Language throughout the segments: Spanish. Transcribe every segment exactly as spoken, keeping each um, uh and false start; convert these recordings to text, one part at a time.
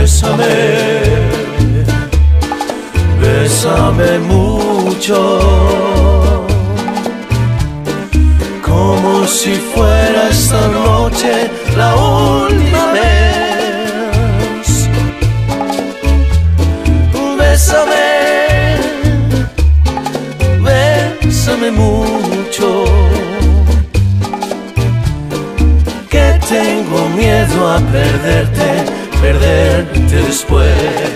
Bésame, bésame mucho, como si fuera esta noche la última vez. Bésame, bésame mucho, que tengo miedo a perderte, perderte después.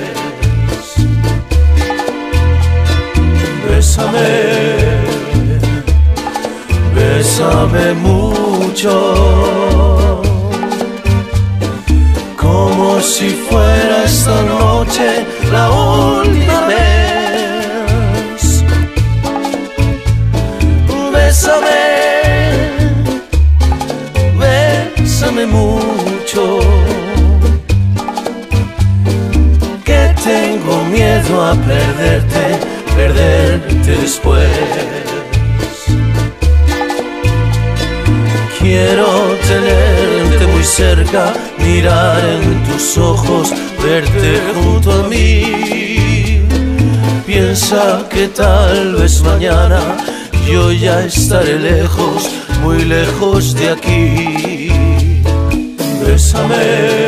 Bésame, bésame mucho, como si fuera esta noche la última vez. Bésame, bésame mucho, que tengo miedo a perderte, perderte después. Quiero tenerte muy cerca, mirar en tus ojos, verte junto a mí. Piensa que tal vez mañana yo ya estaré lejos, muy lejos de aquí. Bésame,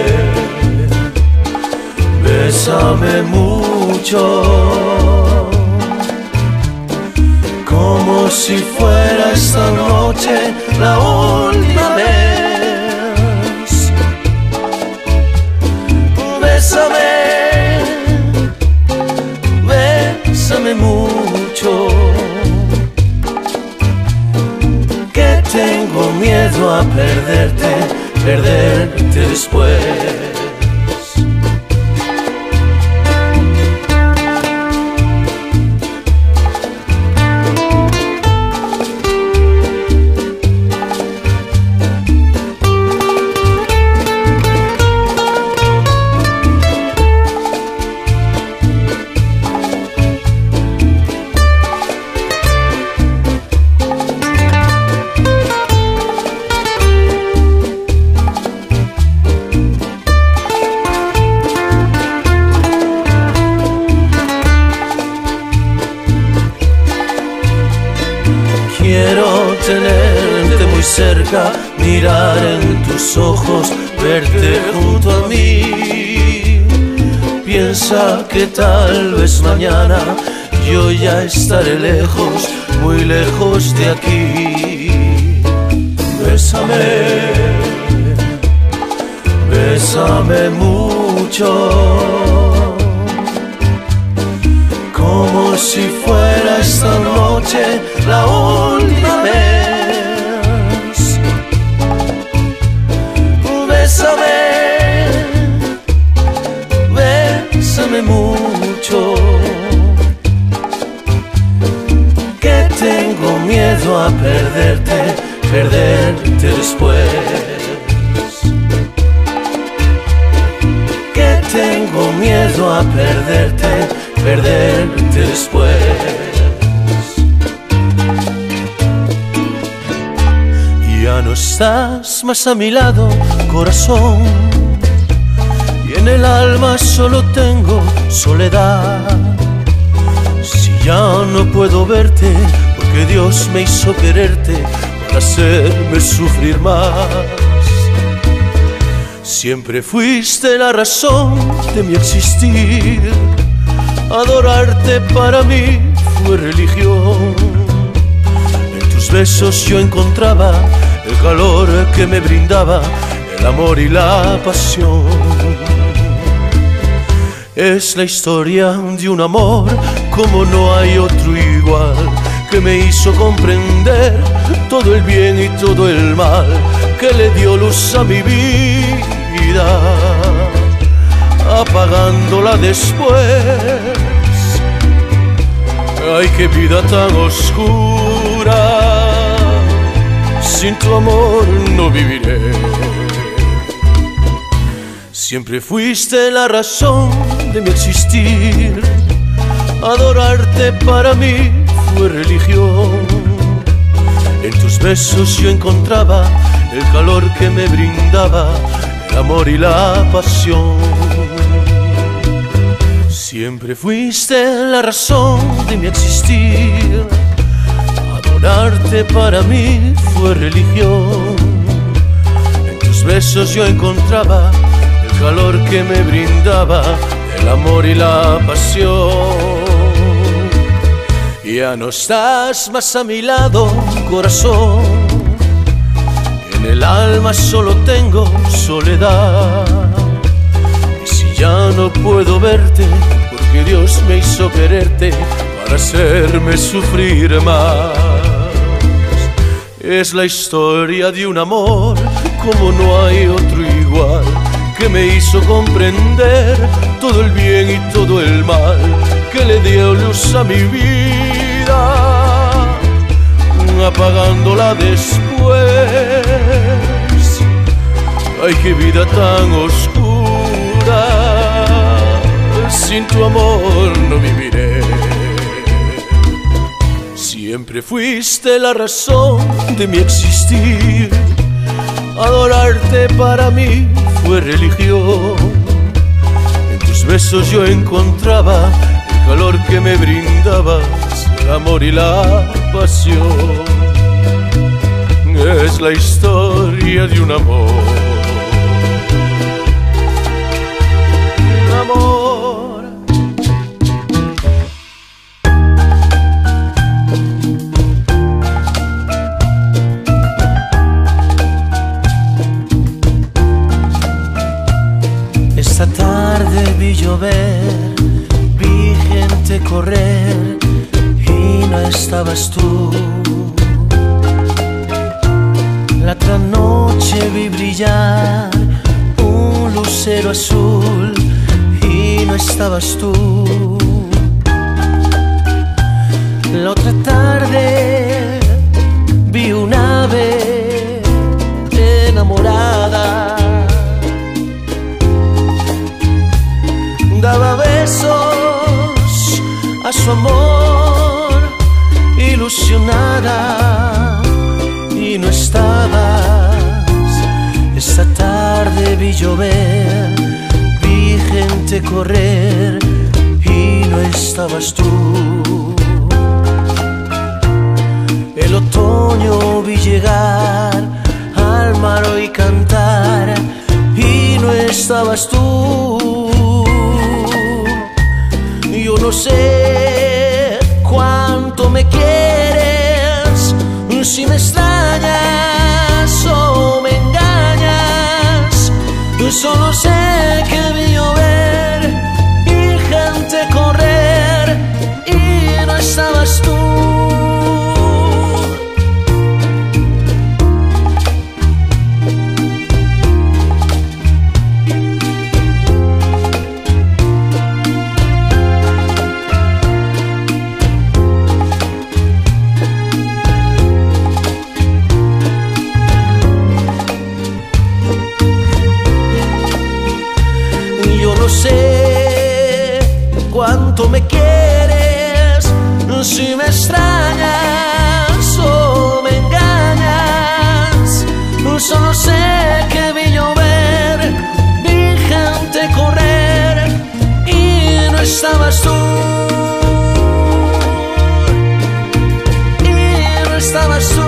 bésame mucho, como si fuera esta noche la última vez. Bésame, bésame mucho, que tengo miedo a perderte, perderte después. Quiero tenerte muy cerca, mirar en tus ojos, verte junto a mí. Piensa que tal vez mañana yo ya estaré lejos, muy lejos de aquí. Bésame, bésame mucho, como si fuera esta noche la última vez. Bésame, bésame mucho, que tengo miedo a perderte, perderte después. Que tengo miedo a perderte, perderte después. Ya no estás más a mi lado, corazón, y en el alma solo tengo soledad. Si ya no puedo verte, porque Dios me hizo quererte para hacerme sufrir más. Siempre fuiste la razón de mi existir, adorarte para mí fue religión. En tus besos yo encontraba el calor que me brindaba el amor y la pasión. Es la historia de un amor como no hay otro igual, que me hizo comprender todo el bien y todo el mal, que le dio luz a mi vida, apagándola después. Ay, qué vida tan oscura, sin tu amor no viviré. Siempre fuiste la razón de mi existir, adorarte para mí fue religión. En tus besos yo encontraba el calor que me brindaba el amor y la pasión. Siempre fuiste la razón de mi existir. Adorarte para mí fue religión. En tus besos yo encontraba el calor que me brindaba el amor y la pasión. Ya no estás más a mi lado, corazón. En el alma solo tengo soledad. Y si ya no puedo verte, porque Dios me hizo quererte para hacerme sufrir más. Es la historia de un amor como no hay otro igual, que me hizo comprender todo el bien y todo el mal, que le dio luz a mi vida, apagándola después. Ay, qué vida tan oscura, sin tu amor no viviré. Siempre fuiste la razón de mi existir. Adorarte para mí fue religión. En tus besos yo encontraba el calor que me brindabas, el amor y la pasión. Es la historia de un amor, un amor. Esta tarde vi llover, vi gente correr y no estabas tú. La otra noche vi brillar un lucero azul y no estabas tú. La otra tarde vi un ave enamorada, daba besos a su amor, ilusionada, y no estabas. Esta tarde vi llover, vi gente correr y no estabas tú. El otoño vi llegar al mar y cantar y no estabas tú. Yo no sé cuánto me quieres, si me extrañas o me engañas. Solo sé que vi llover y gente correr y no estabas tú. No sé cuánto me quieres, si me extrañas o me engañas. Solo sé que vi llover, vi gente correr y no estabas tú. Y no estabas tú.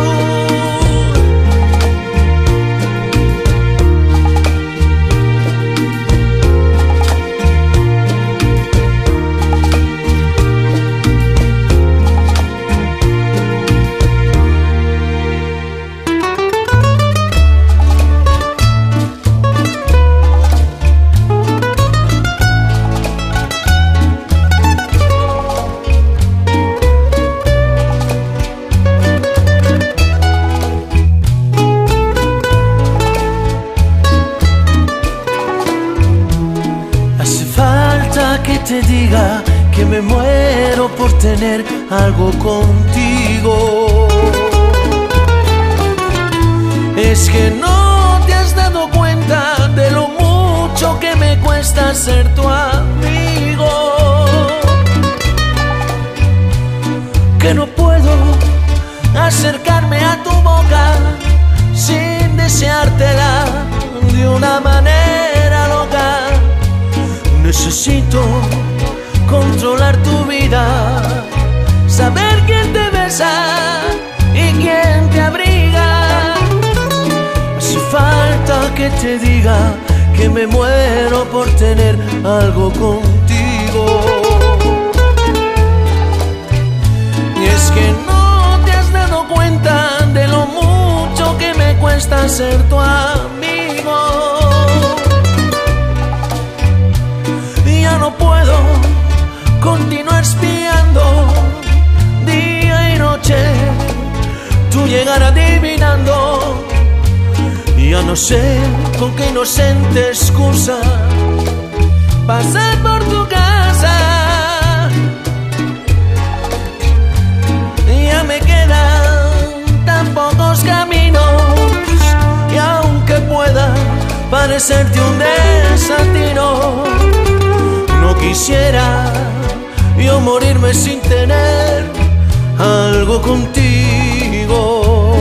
Que te diga que me muero por tener algo contigo. Es que no te has dado cuenta de lo mucho que me cuesta ser tu amigo. Que no puedo acercarme a tu boca sin deseártela de una manera loca. Necesito te diga que me muero por tener algo contigo. Y es que no te has dado cuenta de lo mucho que me cuesta ser tu amigo. Y ya no puedo continuar espiando día y noche tu llegar adivinando. Ya no sé con qué inocente excusa pasar por tu casa. Ya me quedan tan pocos caminos, y aunque pueda parecerte un desatino, no quisiera yo morirme sin tener algo contigo.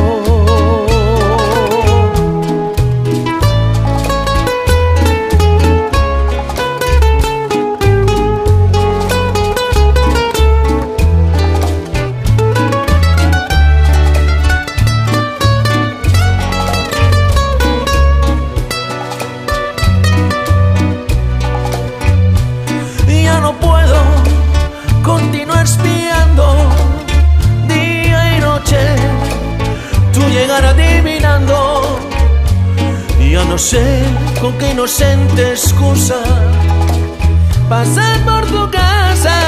Adivinando, ya no sé con qué inocente excusa pasar por tu casa.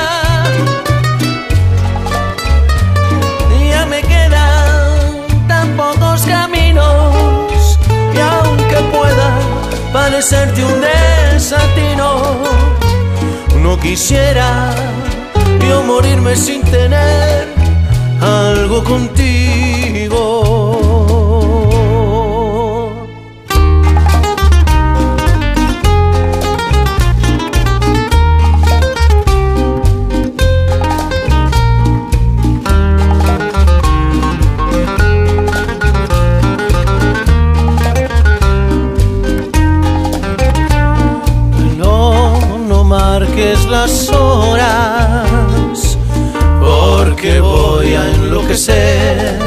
Ya me quedan tan pocos caminos, y aunque pueda parecerte un desatino, no quisiera yo morirme sin tener algo contigo. No, no marques las horas, porque voy a enloquecer.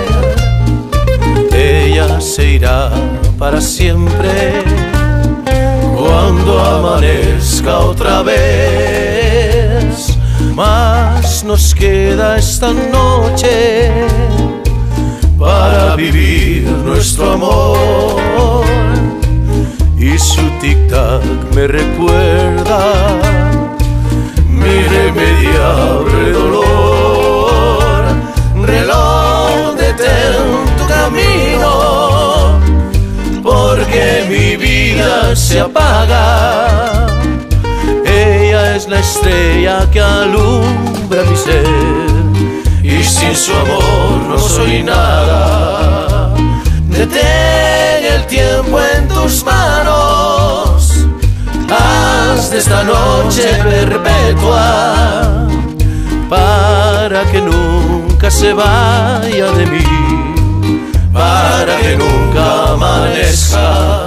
Ella se irá para siempre cuando amanezca otra vez. Mas nos queda esta noche para vivir nuestro amor, y su tic-tac me recuerda mi irremediable dolor. Reloj, detén tu camino, porque mi vida se apaga. Ella es la estrella que alumbra mi ser, y sin su amor no soy nada. Detén el tiempo en tus manos, haz de esta noche perpetua, para que nunca se vaya de mí, para que nunca amanezca.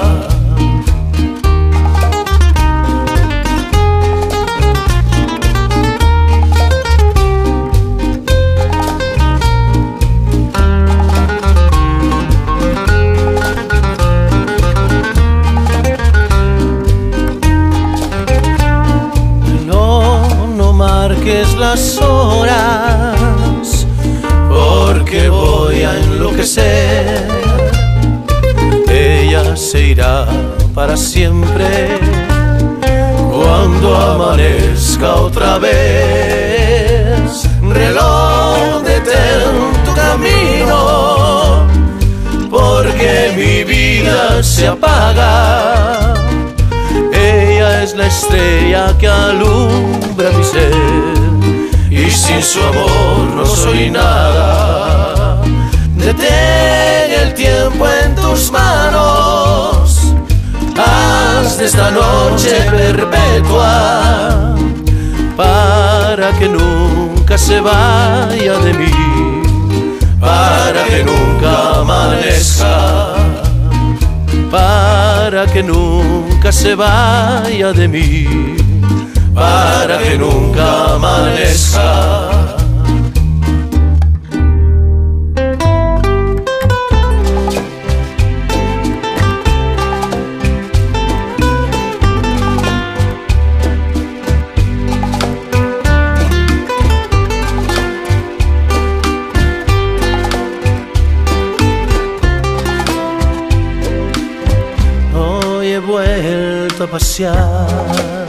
Marques las horas, porque voy a enloquecer. Ella se irá para siempre cuando amanezca otra vez. Reloj, detén tu camino, porque mi vida se apaga. Ella es la estrella que alumbra mi ser, y sin su amor no soy nada. Detén el tiempo en tus manos, haz de esta noche perpetua, para que nunca se vaya de mí, para que nunca amanezca, para que nunca se vaya de mí, para que nunca amanezca. vuelto a pasear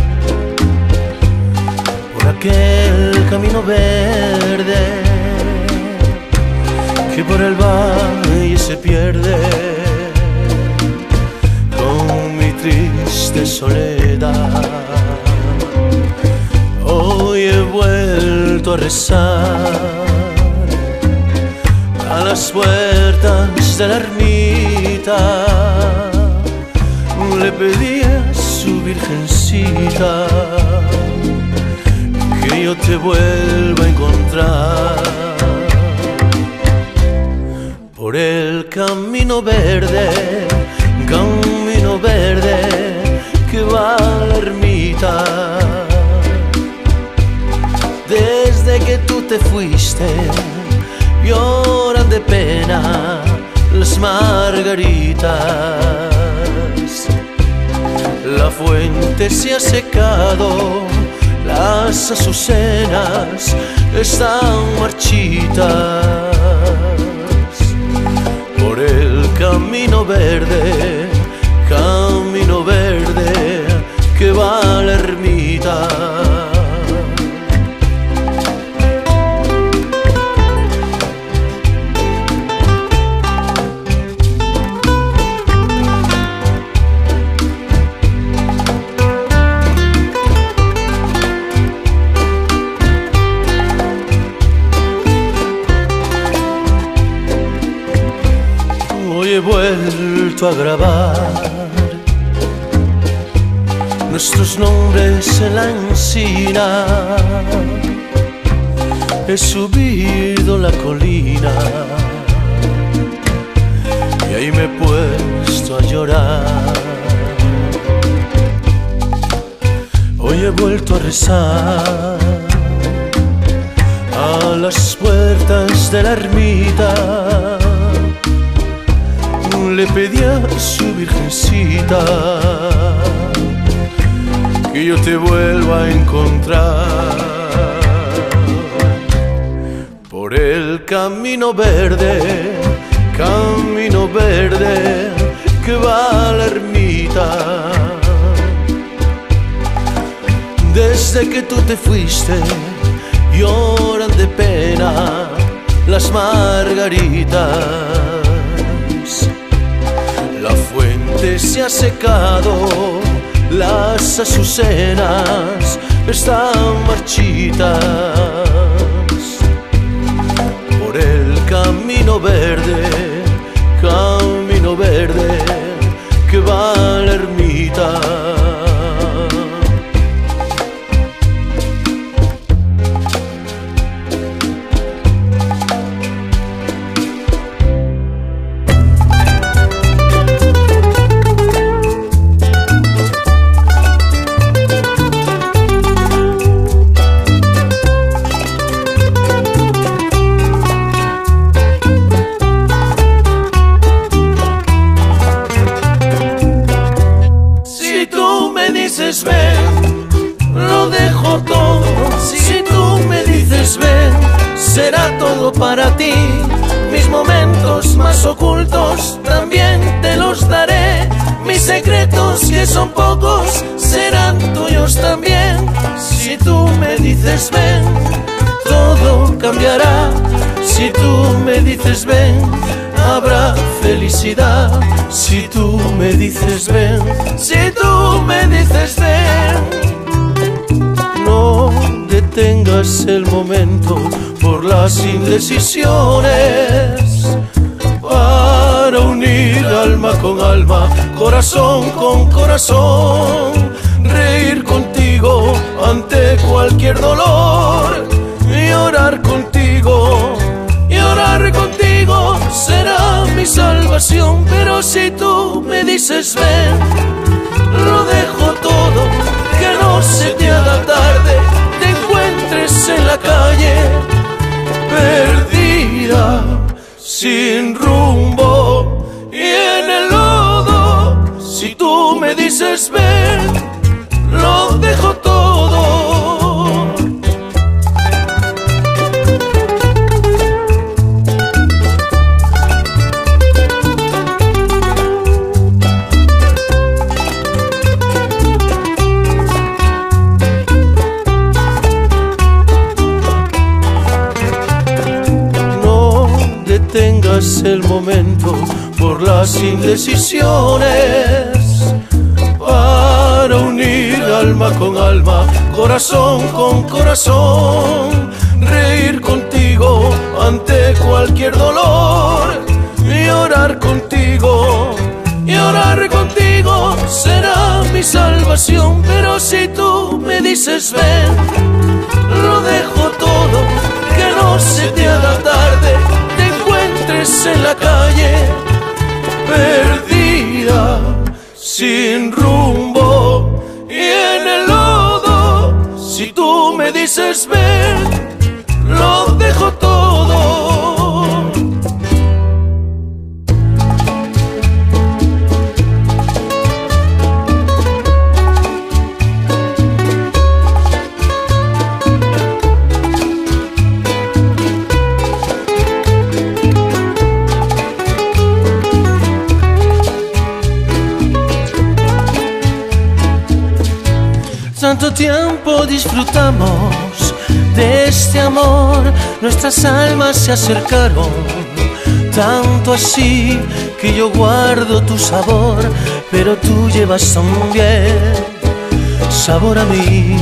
por aquel camino verde que por el valle se pierde con mi triste soledad. Hoy he vuelto a rezar a las puertas de la ermita, le pedí a su virgencita que yo te vuelva a encontrar por el camino verde, camino verde que va a la ermita. Desde que tú te fuiste lloran de pena las margaritas, la fuente se ha secado, las azucenas están marchitas. Por el camino verde, camino verde que va a la ermita. Hoy he vuelto a grabar nuestros nombres en la encina, he subido la colina y ahí me he puesto a llorar. Hoy he vuelto a rezar a las puertas de la ermita, le pedí a su virgencita que yo te vuelva a encontrar por el camino verde, camino verde que va a la ermita. Desde que tú te fuiste lloran de pena las margaritas, la fuente se ha secado, las azucenas están marchitas. Por el camino verde, camino verde que va a la ermita. Ven, lo dejo todo. Si tú me dices ven, será todo para ti. Mis momentos más ocultos también te los daré. Mis secretos, que son pocos, serán tuyos también. Si tú me dices ven, todo cambiará. Si tú me dices ven, habrá felicidad. Si tú me dices ven, si tú me dices ven, no detengas el momento por las indecisiones, para unir alma con alma, corazón con corazón, reír contigo ante cualquier dolor, llorar contigo, llorar contigo será mi salvación. Pero si tú me dices ven, lo dejo todo, que no se te haga tarde, te encuentres en la calle perdida, sin rumbo y en el lodo. Si tú me dices ven, lo dejo todo. es el momento por las indecisiones, para unir alma con alma, corazón con corazón, reír contigo ante cualquier dolor, llorar contigo, llorar contigo será mi salvación. Pero si tú me dices ven, lo dejo todo, que no se te haga tarde, te encuentres en la calle perdida, sin rumbo y en el lodo. Si tú me dices ven, lo dejo todo. Tanto tiempo disfrutamos de este amor, nuestras almas se acercaron, tanto así que yo guardo tu sabor, pero tú llevas también sabor a mí.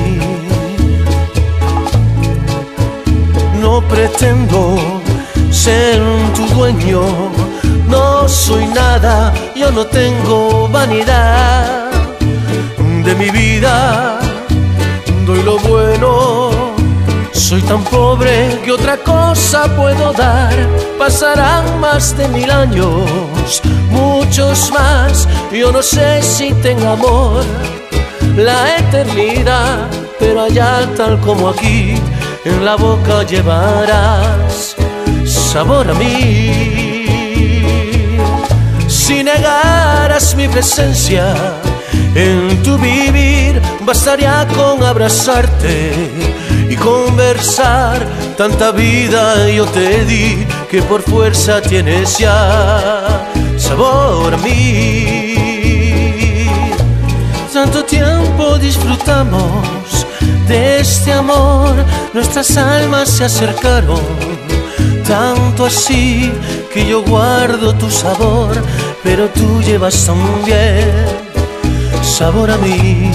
No pretendo ser tu dueño, no soy nada, yo no tengo vanidad de mi vida. Doy lo bueno, soy tan pobre que otra cosa puedo dar. Pasarán más de mil años, muchos más, yo no sé si tenga amor la eternidad, pero allá tal como aquí, en la boca llevarás sabor a mí. Si negaras mi presencia en tu vivir, bastaría con abrazarte y conversar. Tanta vida yo te di que por fuerza tienes ya sabor a mí. Tanto tiempo disfrutamos de este amor, nuestras almas se acercaron, tanto así que yo guardo tu sabor, pero tú llevas también sabor a mí.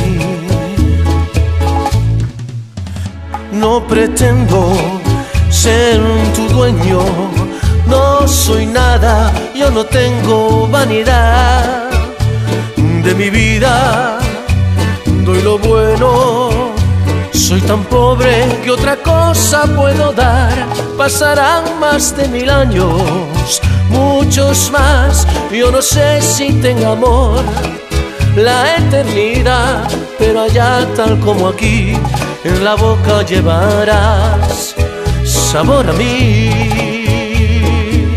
No pretendo ser tu dueño, no soy nada, yo no tengo vanidad de mi vida. Doy lo bueno, soy tan pobre que otra cosa puedo dar. Pasarán más de mil años, muchos más, yo no sé si tenga amor la eternidad, pero allá tal como aquí, en la boca llevarás sabor a mí.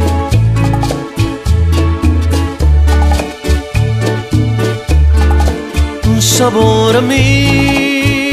Sabor a mí.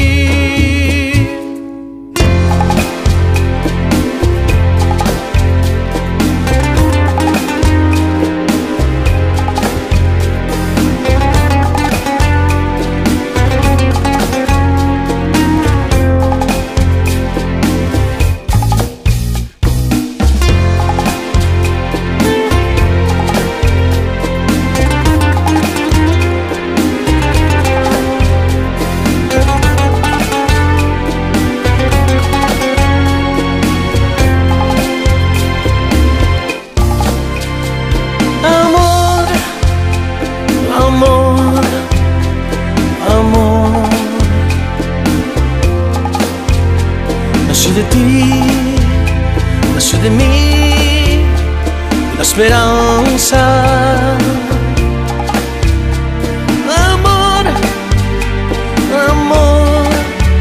Nació de ti, nació de mí, la esperanza. Amor, amor,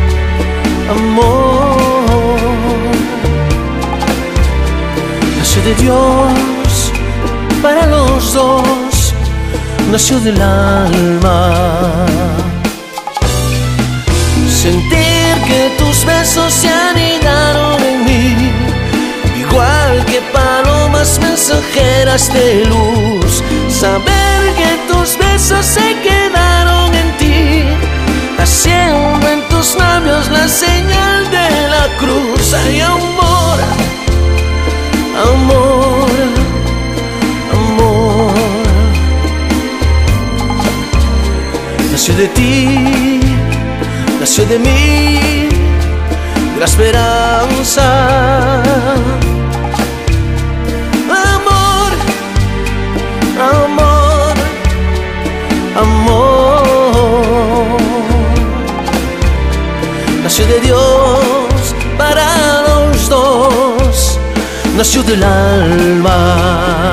amor. Nació de Dios para los dos, nació del alma. Sentir que tus besos se anidaron en mí, igual que palomas mensajeras de luz. Saber que tus besos se quedaron en ti, haciendo en tus labios la señal de la cruz. Ay, amor, amor, ti, nació de mí, de la esperanza. Amor, amor, amor, nació de Dios para los dos, nació del alma.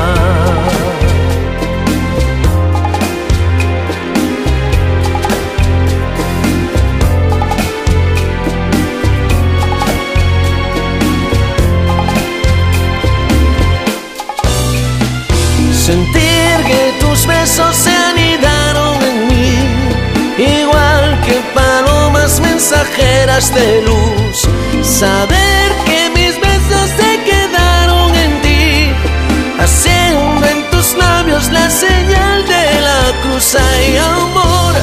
Sentir que tus besos se anidaron en mí, igual que palomas mensajeras de luz. Saber que mis besos se quedaron en ti, haciendo en tus labios la señal de la cruz. Ay, amor,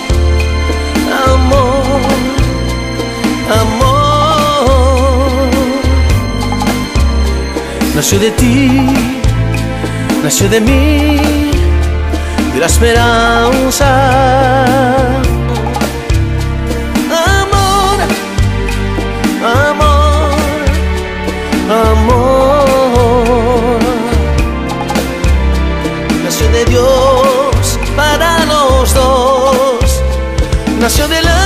amor, amor, nació de ti, nació de mí, de la esperanza. Amor, amor, amor, nació de Dios para los dos, nació del alma.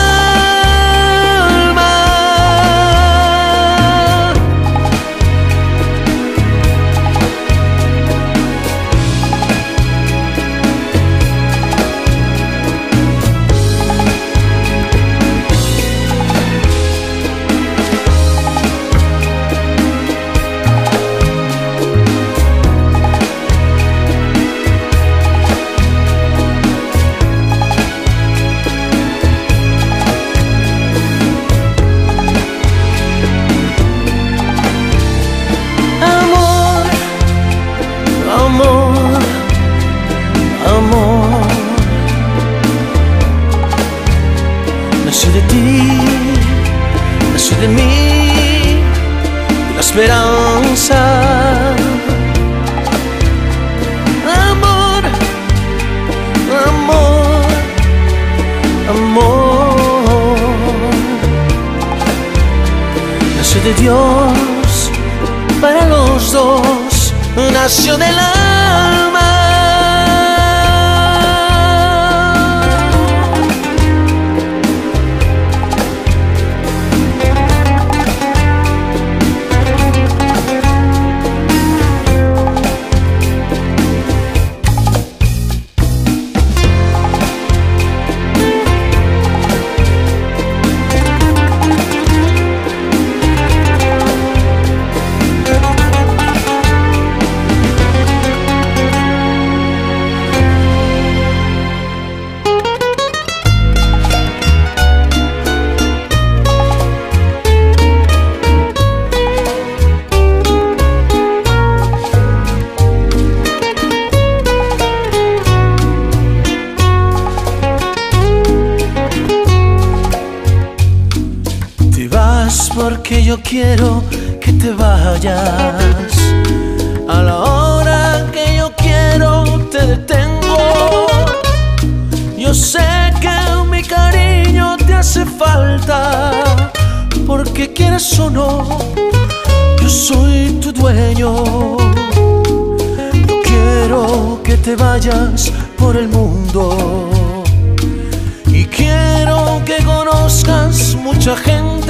Amor, amor, nació de ti, nació de mí, de la esperanza. Amor, amor, amor, nació de Dios para los dos, nació del alma. Porque yo quiero que te vayas, a la hora que yo quiero te detengo. Yo sé que mi cariño te hace falta, porque quieras o no, yo soy tu dueño. Yo quiero que te vayas por el mundo y quiero que conozcas mucha gente.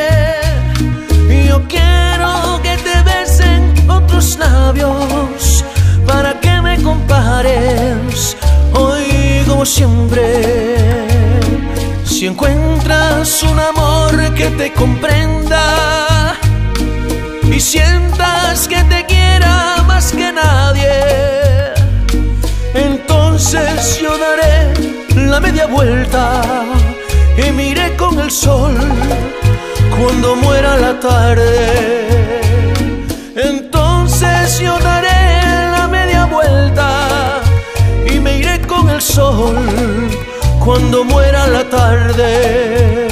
Yo quiero que te besen otros labios para que me compares hoy como siempre. Si encuentras un amor que te comprenda y sientas que te quiera más que nadie, entonces yo daré la media vuelta y miré con el sol cuando muera la tarde. Entonces yo daré la media vuelta y me iré con el sol cuando muera la tarde.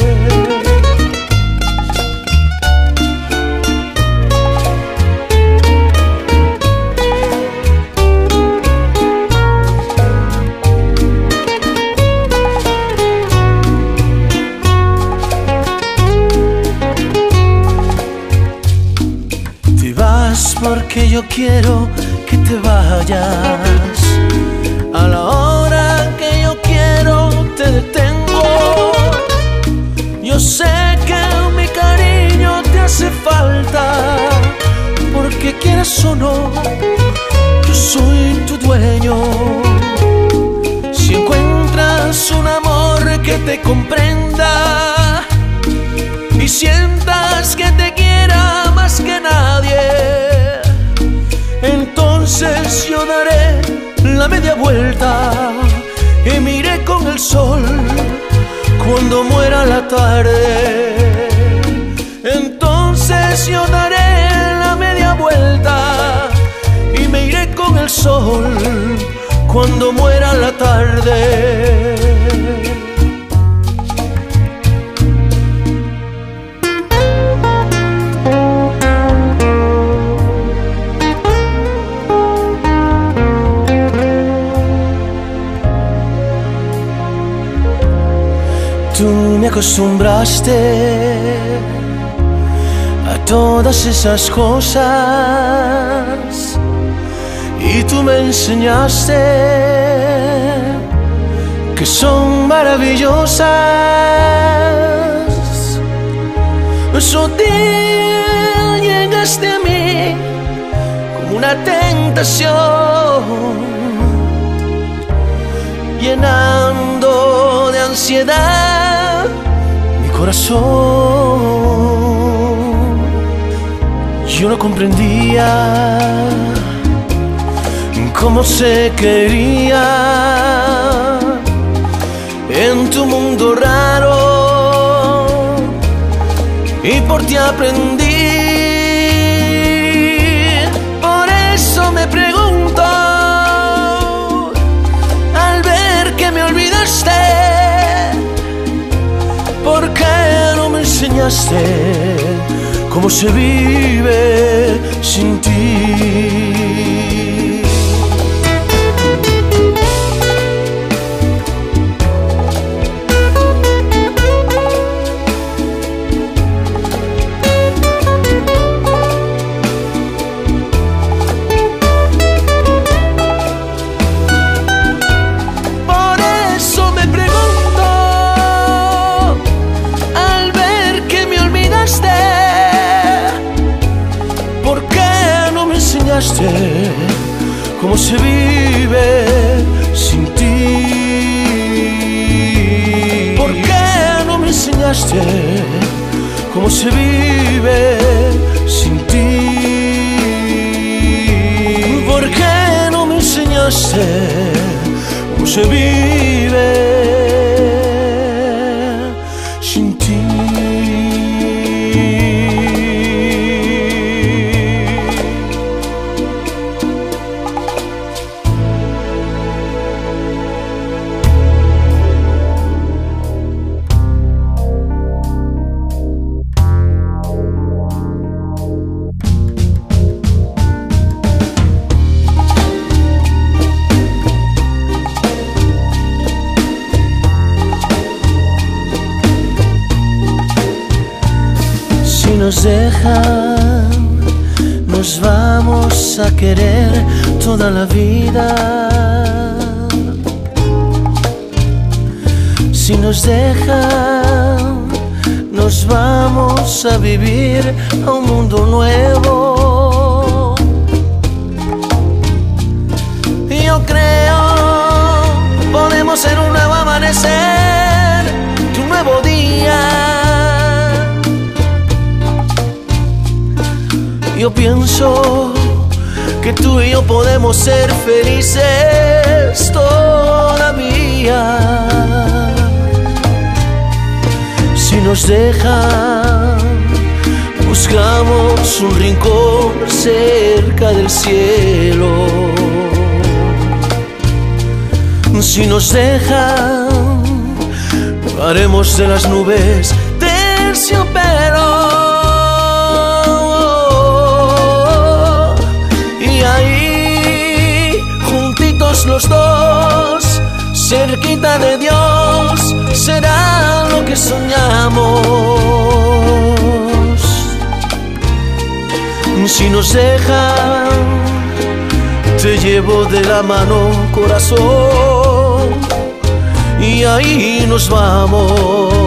que yo quiero que te vayas, a la hora que yo quiero te detengo. Yo sé que mi cariño te hace falta, porque quieras o no, yo soy tu dueño. Si encuentras un amor que te comprenda y sientas que te quiera más que nadie, entonces yo daré la media vuelta y me iré con el sol cuando muera la tarde. Entonces yo daré la media vuelta y me iré con el sol cuando muera la tarde. Tú me acostumbraste a todas esas cosas y tú me enseñaste que son maravillosas. Sutil llegaste a mí como una tentación, llenando de ansiedad mi corazón. Yo no comprendía cómo se quería en tu mundo raro, y por ti aprendí. Por eso me pregunto, al ver que me olvidaste, ¿por qué no me enseñaste cómo se vive sin ti? Cómo se vive sin ti. ¿Por qué no me enseñaste cómo se vive sin ti? ¿Por qué no me enseñaste cómo se vive sin ti? Nos dejan, nos vamos a querer toda la vida. Si nos dejan, nos vamos a vivir a un mundo nuevo. Yo creo podemos ser un nuevo amanecer, un nuevo día. Yo pienso que tú y yo podemos ser felices todavía. Si nos dejan, buscamos un rincón cerca del cielo. Si nos dejan, haremos de las nubes terciopelo. Los dos, cerquita de Dios, será lo que soñamos. Si nos dejan, te llevo de la mano, corazón, y ahí nos vamos.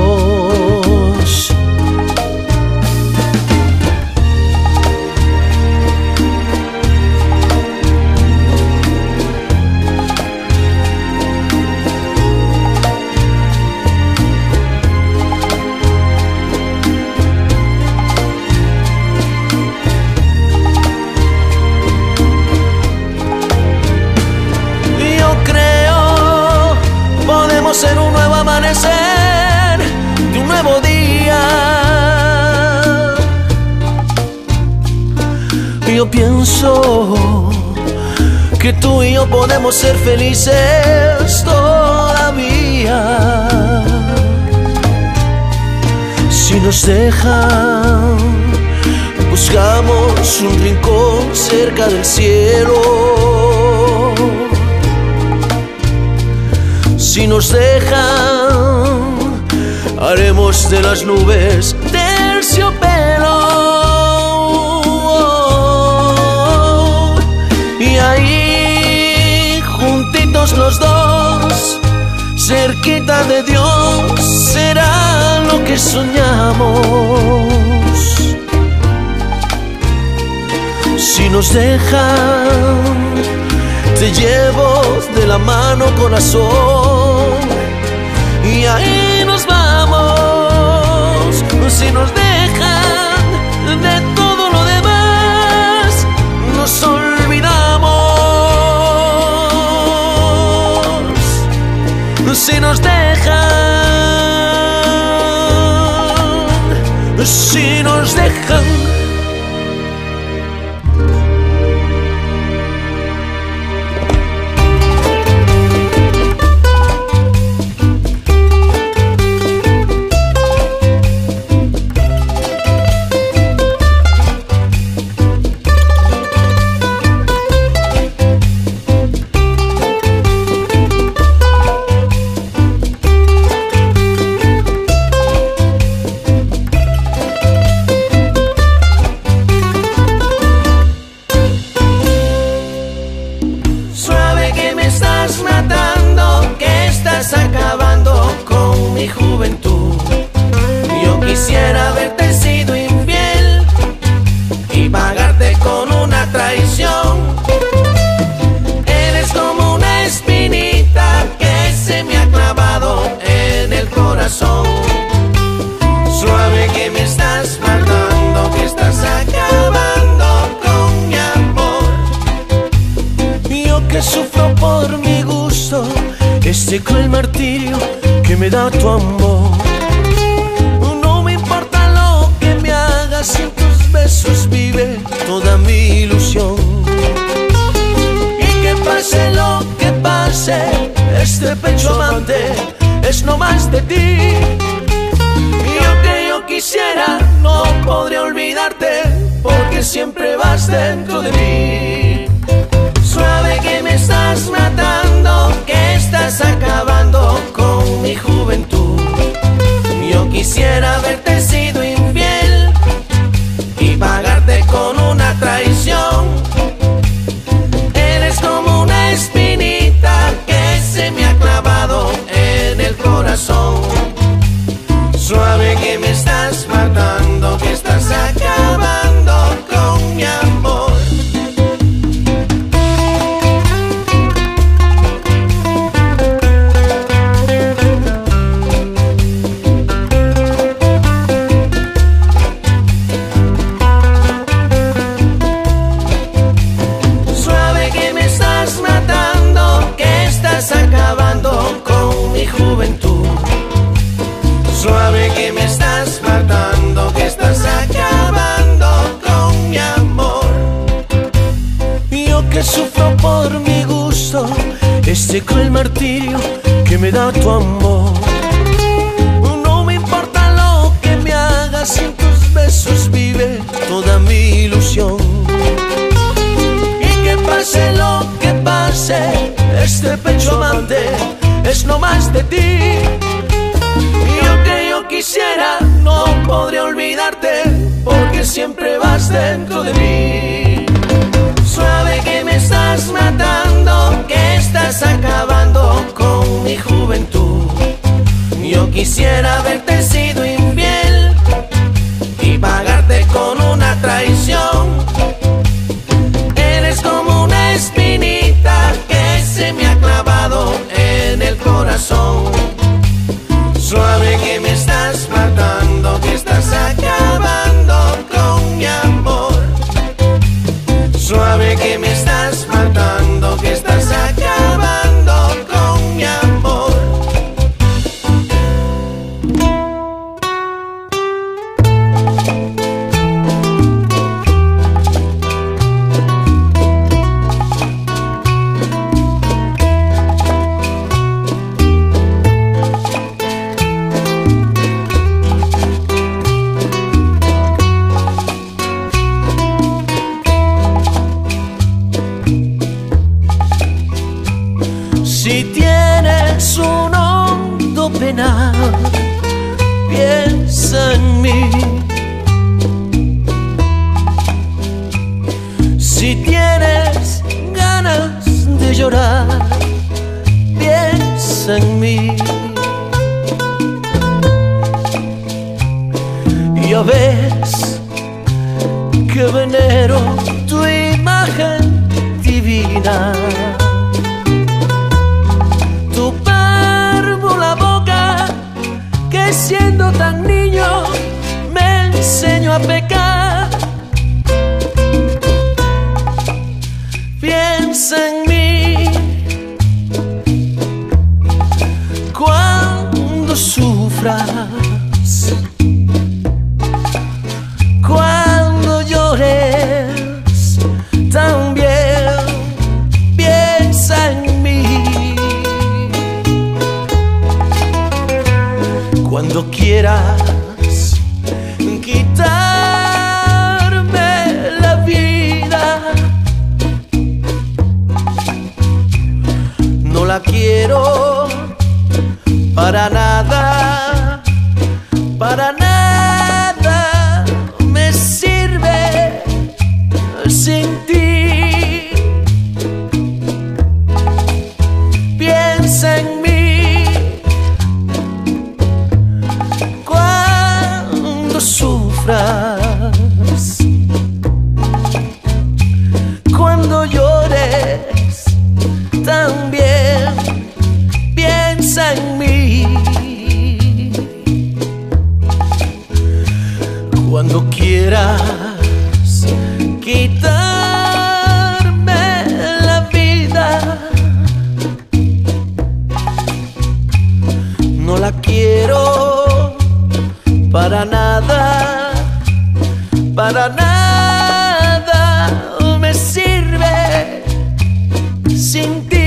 Ser un nuevo amanecer de un nuevo día. Yo pienso que tú y yo podemos ser felices todavía. Si nos dejan, buscamos un rincón cerca del cielo. Si nos dejan, haremos de las nubes terciopelo. Y ahí, juntitos los dos, cerquita de Dios, será lo que soñamos. Si nos dejan, te llevo de la mano, corazón, y ahí nos vamos. Si nos dejan, de todo lo demás nos olvidamos. Si nos dejan, si nos dejan. Acabando con mi juventud. Yo quisiera haberte sido infiel y pagarte con una traición. Eres como una espinita que se me ha clavado en el corazón. Suave que me estás matando, que estás acabando con mi amor. Yo que sufro por mi gusto este cruel martirio que me da tu amor. No me importa lo que me hagas, en tus besos vive toda mi ilusión. Y que pase lo que pase, este pecho amante es no más de ti. Y aunque yo quisiera, no podré olvidarte, porque siempre vas dentro de mí. Suave que me estás matando, que estás acabando con mi juventud. Yo quisiera haberte sido infiel y pagarte con una traición. Eres como una espinita que se me ha clavado en el corazón. Suave que me estás matando, que estás acabando con mi amor. Acabando con mi juventud. Suave que me estás matando, que estás acabando con mi amor. Yo que sufro por mi gusto este cruel martirio que me da tu amor. No me importa lo que me hagas, en tus besos vive toda mi ilusión. Y que pase lo que pase, este pecho amante es no más de ti. Y aunque yo quisiera, no podré olvidarte, porque siempre siempre vas dentro de mí. Suave que me estás matando, que estás acabando con mi juventud. Yo quisiera haberte sido infiel y pagarte con una traición. Eres como una espinita que se me ha clavado en el corazón. Suave que me estás matando, que estás acabando con mi amor. Suave que me estás matando, que estás acabando con mi amor. Si tienes un hondo penal, piensa en mí. Si tienes ganas de llorar, piensa en mí. Ya ves que venero tu imagen divina. Siendo tan niño me enseñó a pecar. Piensa en mí cuando sufras, cuando llores también. Piensa en mí cuando quieras quitarme la vida. No la quiero para nada, para nada me sirve sin ti. Piensa en mí sufras, cuando llores también. Piensa en mí cuando quieras quitarme la vida. No la quiero para nada, para nada me sirve sin ti.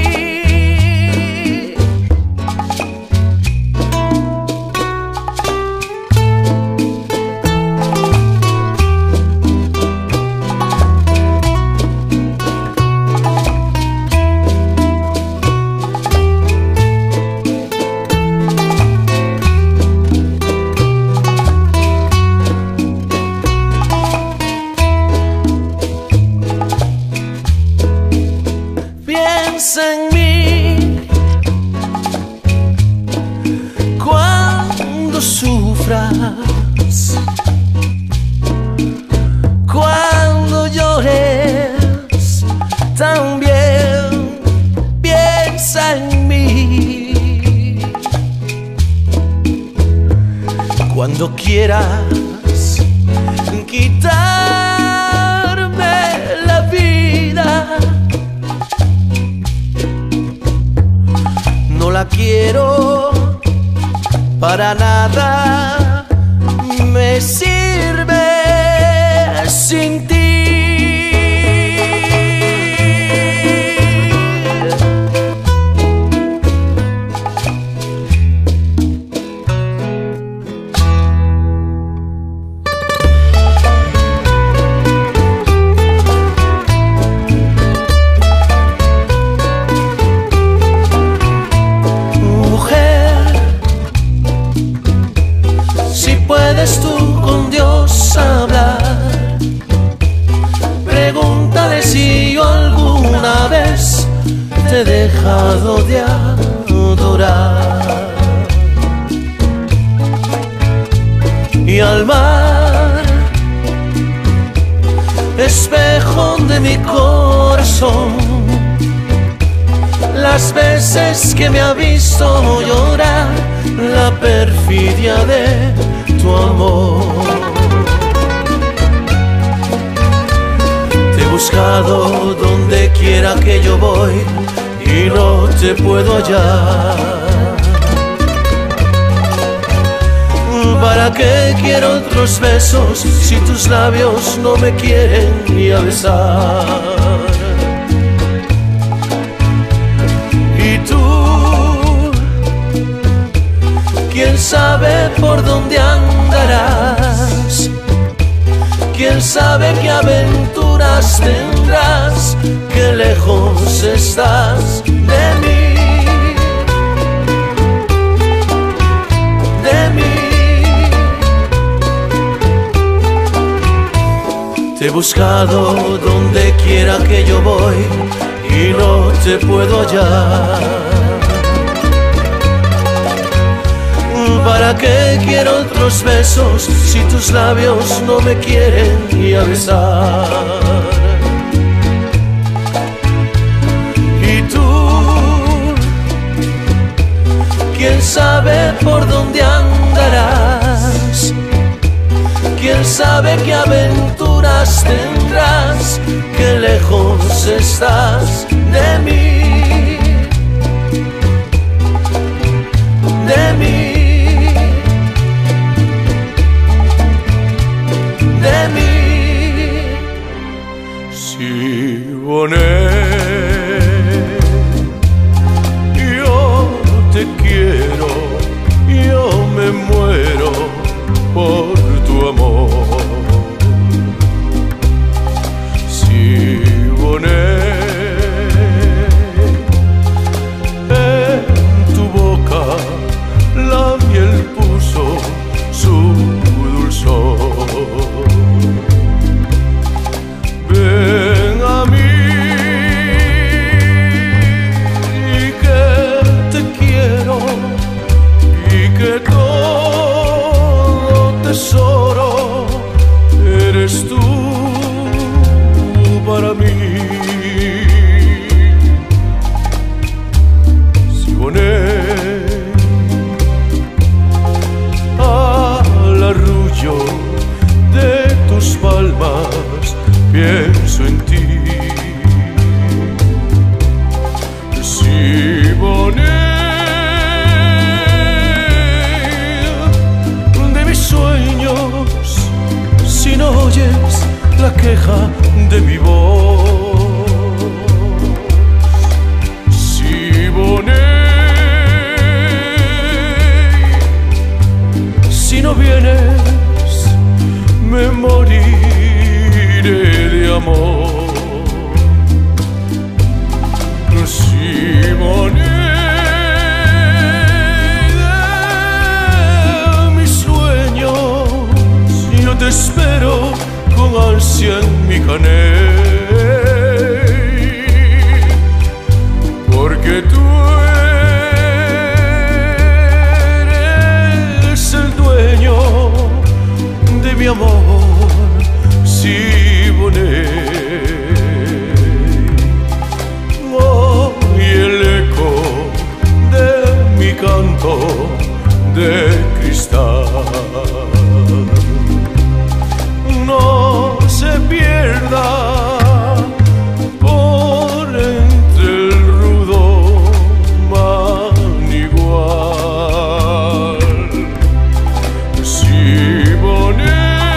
Piensa en mí cuando sufras, cuando llores también. Piensa en mí cuando quieras quitarme la vida. No la quiero para nada, me sirve sin ti. Puedes tú con Dios hablar. dejado de adorar. Y al mar, espejo de mi corazón, las veces que me ha visto llorar, la perfidia de tu amor. Te he buscado donde quiera que yo voy y no te puedo hallar. ¿Para qué quiero otros besos si tus labios no me quieren ni a besar? Y tú, quién sabe por dónde andarás, quién sabe qué aventuras tendrás, qué lejos estás de mí, de mí. Te he buscado donde quiera que yo voy y no te puedo hallar. ¿Para qué quiero otros besos si tus labios no me quieren ni a besar? Y tú, quién sabe por dónde andarás, quién sabe qué aventuras tendrás, qué lejos estás de mí, de mí, de mí. Siboney, yo te quiero, yo me muero por tu amor. Siboney, en tu boca la miel puso su dulzor. Ven a mí y que te quiero y que todo tesoro eres tú para mí. Siboney, al arrullo de tus palmas pienso en ti. Siboney, de mis sueños, si no oyes la queja de mi voz. Siboney, si no vienes me moriré de amor. Siboney, de mis sueños, yo te espero con ansia en mi caney, porque tú eres el dueño de mi amor. Siboney, oh, y el eco de mi canto de cristal no se pierda por entre el rudo manigual. Siboney,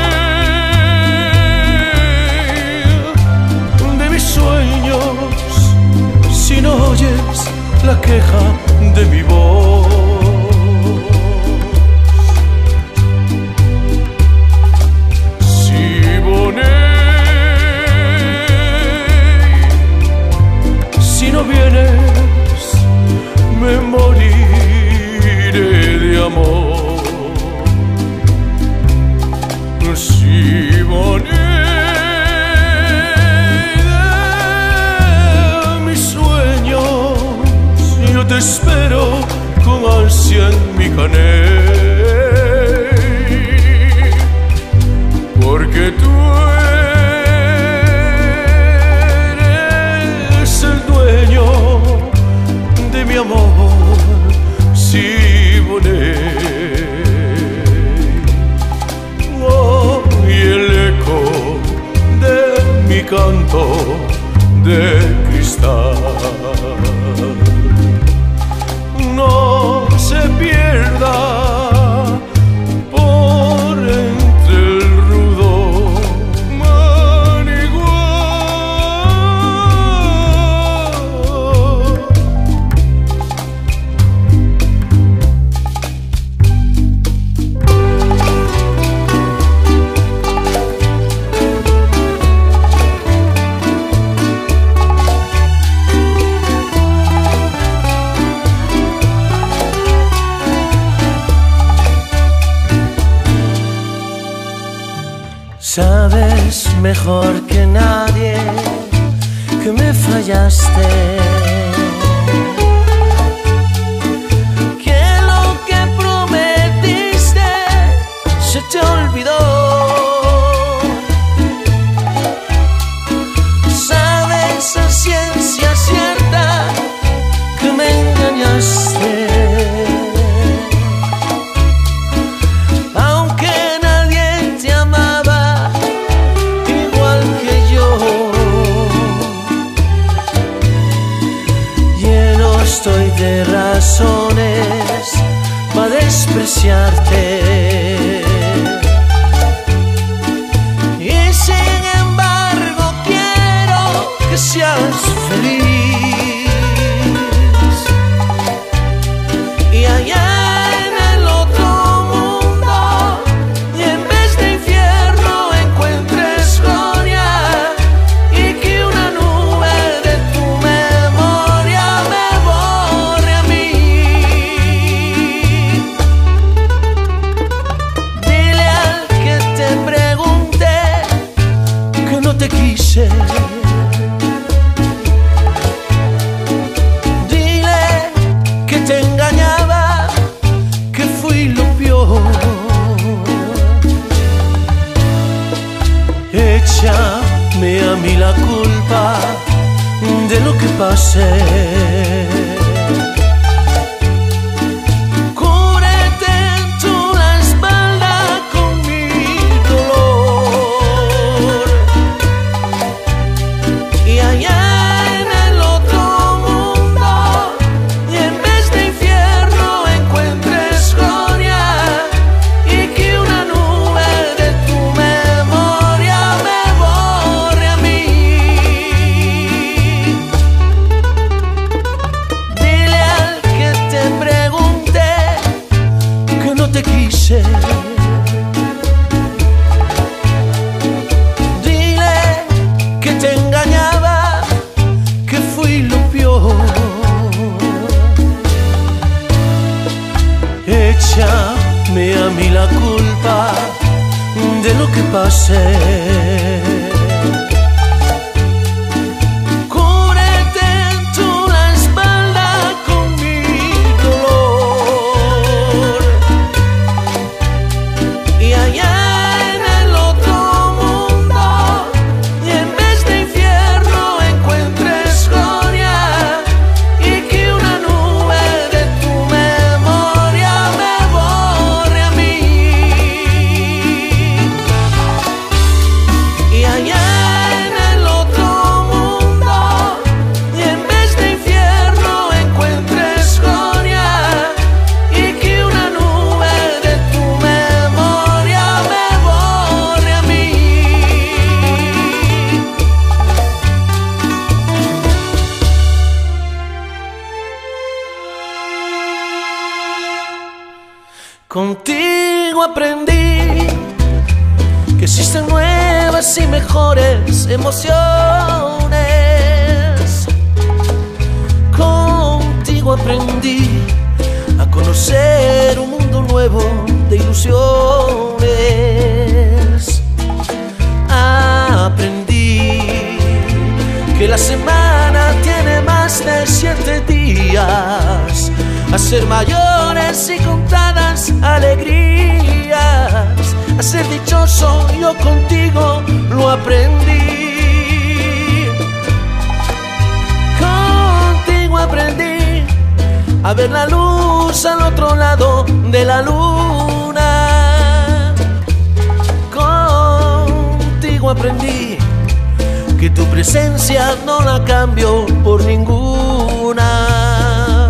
de mis sueños, si no oyes la queja de mi voz. Siboney, Caney, porque tú eres el dueño de mi amor, Siboney. Oh, y el eco de mi canto de cristal no se pierda por entre el rudo manigual. Sabes mejor que nadie que me fallaste, que lo que prometiste se te olvidó. Sabes a ciencia cierta que me engañaste, estoy de razones para despreciarte, y sin embargo quiero que seas feliz, y allá en el otro mundo, y en vez de infierno encuentres gloria, y que una nube de tu memoria me quise. Dile que te engañaba, que fui lo peor. Échame a mí la culpa de lo que pasé. Dile que te engañaba, que fui lo peor. Échame a mí la culpa de lo que pasé. Contigo aprendí que existen nuevas y mejores emociones. Contigo aprendí a conocer un mundo nuevo de ilusiones. Aprendí que la semana tiene más de siete días. a ser mayores y contadas alegrías, a ser dichoso yo contigo lo aprendí. Contigo aprendí a ver la luz al otro lado de la luna. Contigo aprendí que tu presencia no la cambio por ninguna.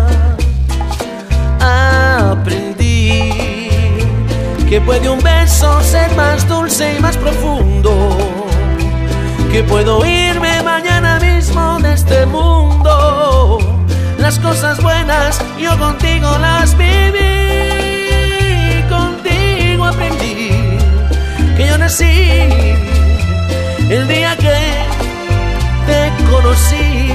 Aprendí que puede un beso ser más dulce y más profundo, que puedo irme mañana mismo de este mundo. Las cosas buenas yo contigo las viví, contigo aprendí que yo nací el día que te conocí.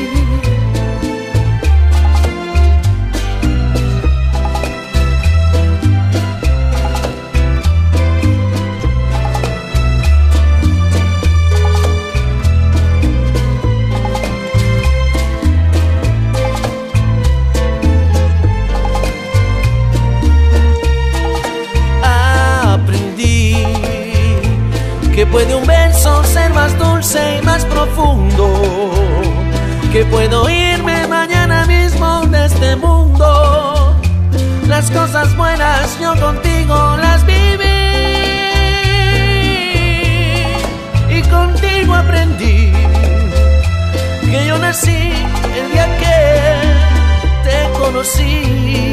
Que puede un beso ser más dulce y más profundo, que puedo irme mañana mismo de este mundo. Las cosas buenas yo contigo las viví, y contigo aprendí que yo nací el día que te conocí.